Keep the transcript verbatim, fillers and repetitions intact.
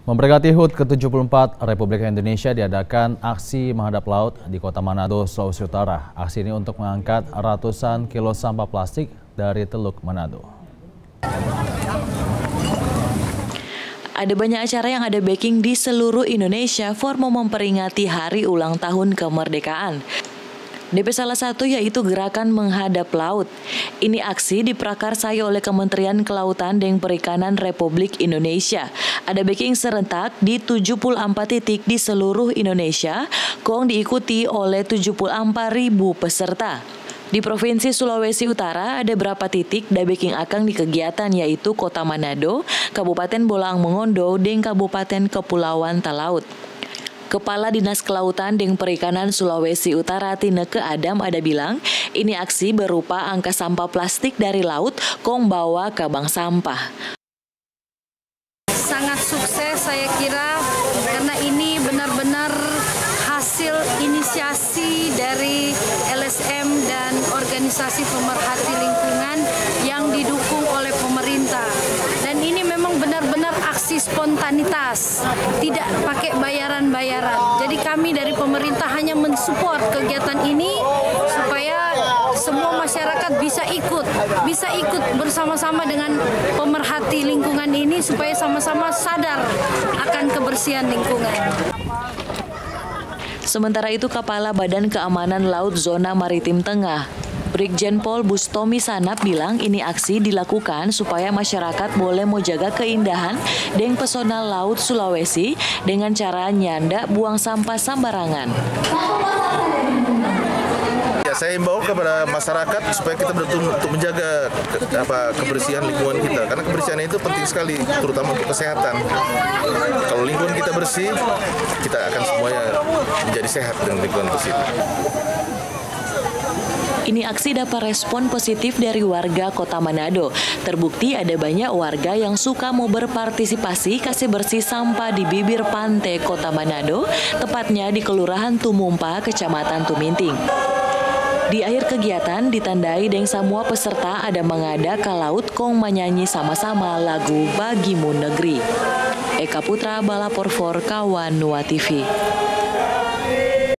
Memperingati H U T ke tujuh puluh empat Republik Indonesia diadakan aksi menghadap laut di Kota Manado, Sulawesi Utara. Aksi ini untuk mengangkat ratusan kilo sampah plastik dari Teluk Manado. Ada banyak acara yang ada backing di seluruh Indonesia for memperingati hari ulang tahun kemerdekaan. D P salah satu yaitu Gerakan Menghadap Laut. Ini aksi diprakarsai oleh Kementerian Kelautan dan Perikanan Republik Indonesia. Ada backing serentak di tujuh puluh empat titik di seluruh Indonesia, kong diikuti oleh tujuh puluh empat ribu peserta. Di Provinsi Sulawesi Utara ada berapa titik da backing akang di kegiatan yaitu Kota Manado, Kabupaten Bolaang Mongondo, dan Kabupaten Kepulauan Talaut. Kepala Dinas Kelautan dan Perikanan Sulawesi Utara Tineke Adam ada bilang, ini aksi berupa angka sampah plastik dari laut kong bawa ke bank sampah. Sangat sukses saya kira karena ini benar-benar hasil inisiasi dari L S M dan organisasi pemerhati lingkungan yang didukung oleh pemerintah. Dan ini memang benar-benar aksi spontanitas, tidak pakai bayaran-bayaran. Jadi kami dari pemerintah hanya mensupport kegiatan ini supaya semua masyarakat bisa ikut, bisa ikut bersama-sama dengan pemerhati lingkungan ini supaya sama-sama sadar akan kebersihan lingkungan. Sementara itu, Kepala Badan Keamanan Laut Zona Maritim Tengah, Brigjen Pol Bustomi Sanap bilang ini aksi dilakukan supaya masyarakat boleh menjaga keindahan dan pesona laut Sulawesi dengan cara nyanda buang sampah sembarangan. Ya, saya himbau kepada masyarakat supaya kita betul untuk menjaga ke, apa, kebersihan lingkungan kita, karena kebersihan itu penting sekali, terutama untuk kesehatan. Kalau lingkungan kita bersih, kita akan semuanya menjadi sehat dengan lingkungan bersih. Ini aksi dapat respon positif dari warga Kota Manado. Terbukti ada banyak warga yang suka mau berpartisipasi kasih bersih sampah di bibir pantai Kota Manado, tepatnya di Kelurahan Tumumpa, Kecamatan Tuminting. Di akhir kegiatan ditandai dengan semua peserta ada mengada ke laut kong menyanyi sama-sama lagu Bagimu Negeri. Eka Putra, Balapor for Kawan Nua T V.